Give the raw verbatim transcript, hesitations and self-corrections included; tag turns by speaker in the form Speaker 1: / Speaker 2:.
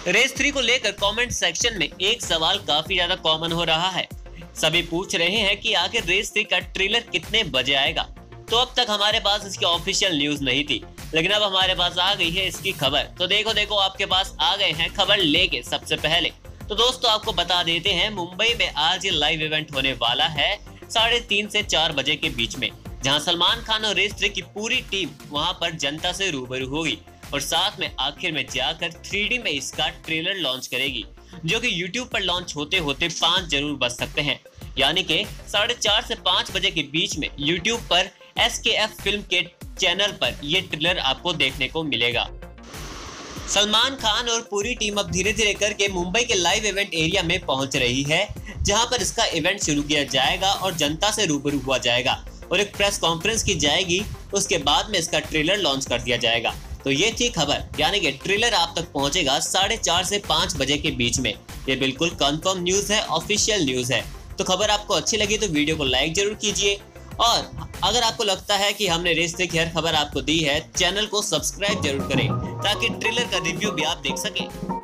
Speaker 1: Race three को लेकर comment section में एक सवाल काफी ज्यादा कॉमन हो रहा है। सभी पूछ रहे हैं कि आखिर रेस थ्री का ट्रेलर कितने बजे आएगा। तो अब तक हमारे पास इसकी ऑफिशियल न्यूज नहीं थी, लेकिन अब हमारे पास आ गई है इसकी खबर। तो देखो देखो आपके पास आ गए हैं खबर लेके सबसे पहले। तो दोस्तों आपको बता देते हैं, मुंबई में आज ये लाइव इवेंट होने वाला है साढ़े तीन से चार बजे के बीच में, जहां सलमान खान और रेस थ्री की पूरी टीम वहां पर जनता से रूबरू होगी और साथ में आखिर में जाकर थ्री डी में इसका ट्रेलर लॉन्च करेगी, जो कि यूट्यूब पर लॉन्च होते होते पाँच जरूर बज सकते हैं। यानी कि साढ़े चार से पाँच बजे के बीच में यूट्यूब पर एस के एफ फिल्म के चैनल पर यह ट्रेलर आपको देखने को मिलेगा। सलमान खान और पूरी टीम अब धीरे धीरे करके मुंबई के लाइव इवेंट एरिया में पहुंच रही है, जहां पर इसका इवेंट शुरू किया जाएगा और जनता से रूबरू हुआ जाएगा और एक प्रेस कॉन्फ्रेंस की जाएगी। उसके बाद में इसका ट्रेलर लॉन्च कर दिया जाएगा। तो ये थी खबर, यानी कि ट्रेलर आप तक पहुंचेगा साढ़े चार से पाँच बजे के बीच में। ये बिल्कुल कंफर्म न्यूज है, ऑफिशियल न्यूज है। तो खबर आपको अच्छी लगी तो वीडियो को लाइक जरूर कीजिए, और अगर आपको लगता है कि हमने रेस थ्री की हर खबर आपको दी है, चैनल को सब्सक्राइब जरूर करें ताकि ट्रेलर का रिव्यू भी आप देख सकें।